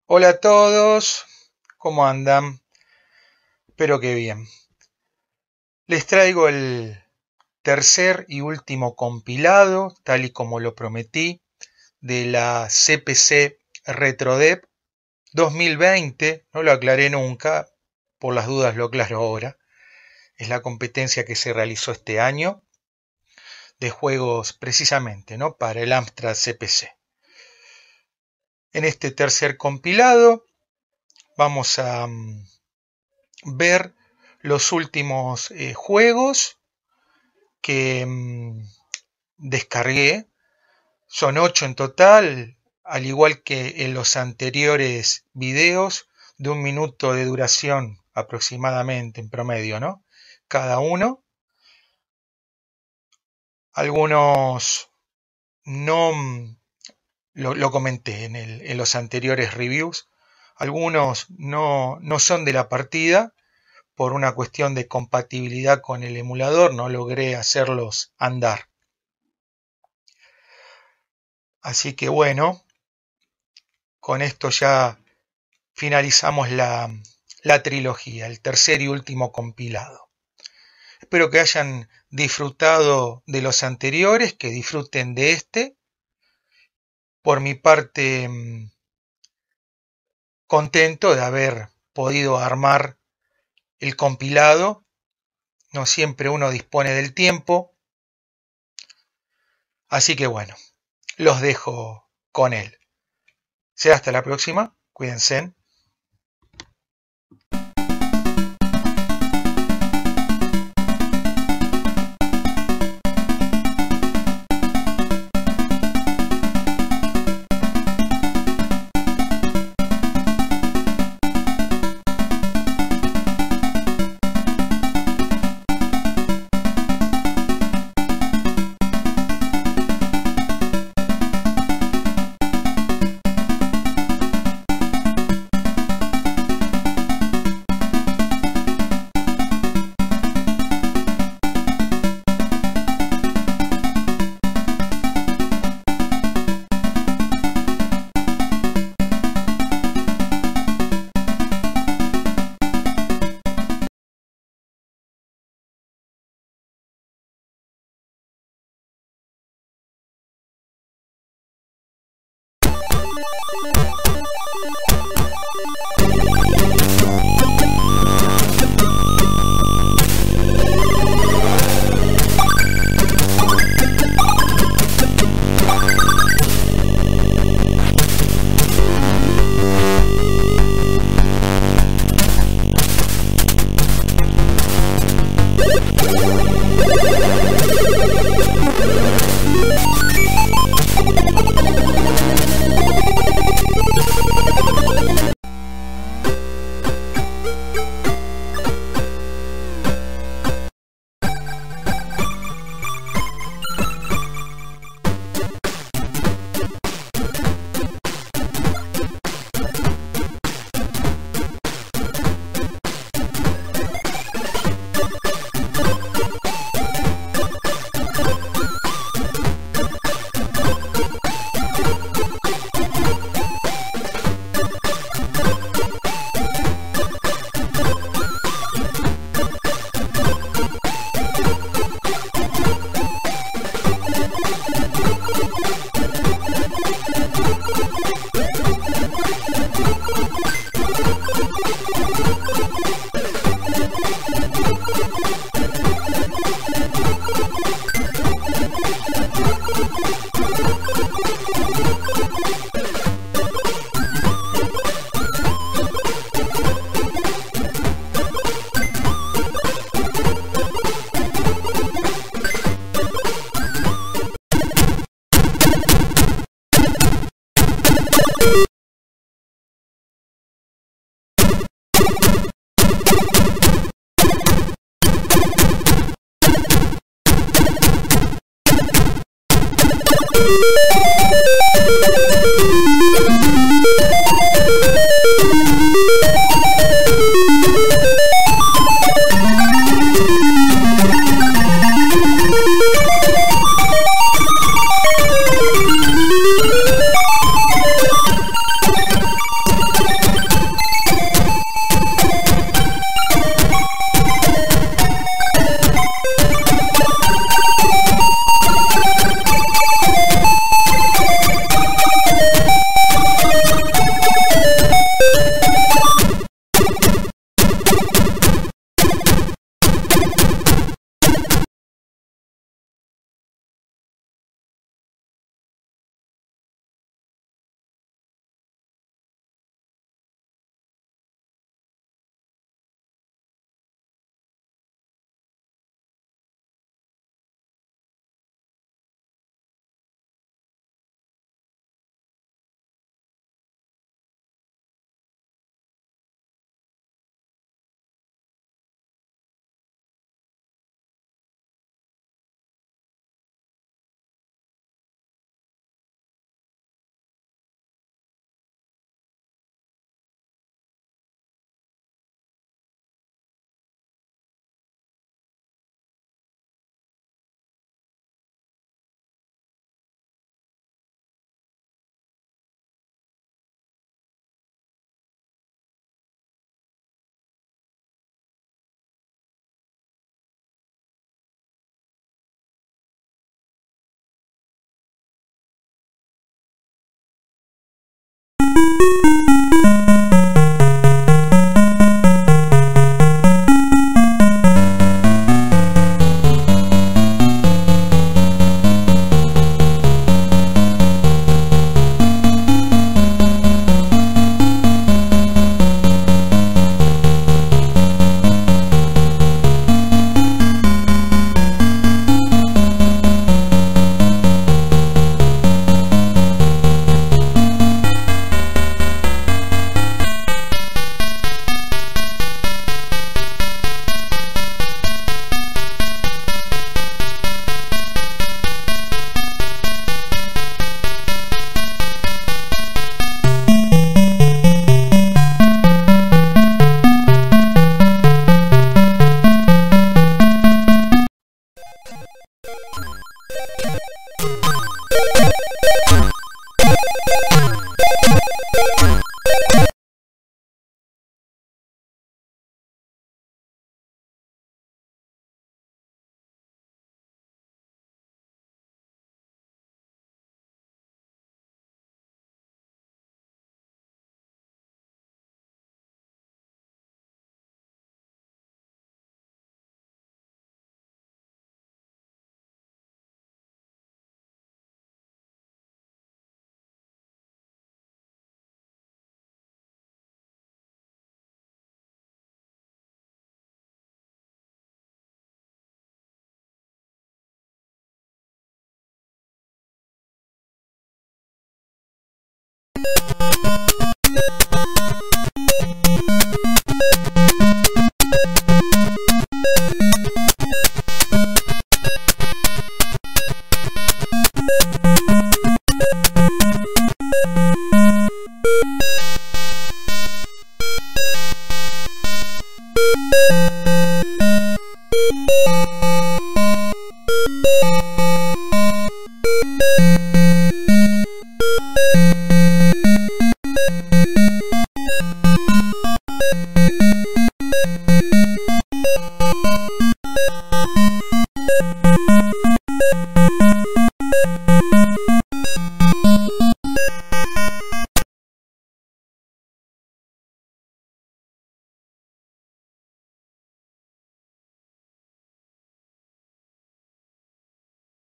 Hola a todos, ¿cómo andan? Espero que bien. Les traigo el tercer y último compilado, tal y como lo prometí, de la CPC RetroDev 2020. No lo aclaré nunca, por las dudas lo aclaro ahora. Es la competencia que se realizó este año de juegos precisamente, ¿no? Para el Amstrad CPC. En este tercer compilado vamos a ver los últimos juegos que descargué. Son 8 en total, al igual que en los anteriores videos, de 1 minuto de duración aproximadamente en promedio, ¿no? Cada uno. Algunos no lo comenté en los anteriores reviews. Algunos no son de la partida. Por una cuestión de compatibilidad con el emulador no logré hacerlos andar. Así que bueno, con esto ya finalizamos la trilogía, el tercer y último compilado. Espero que hayan disfrutado de los anteriores, que disfruten de este. Por mi parte, contento de haber podido armar el compilado. No siempre uno dispone del tiempo. Así que bueno, los dejo con él. Será hasta la próxima. Cuídense.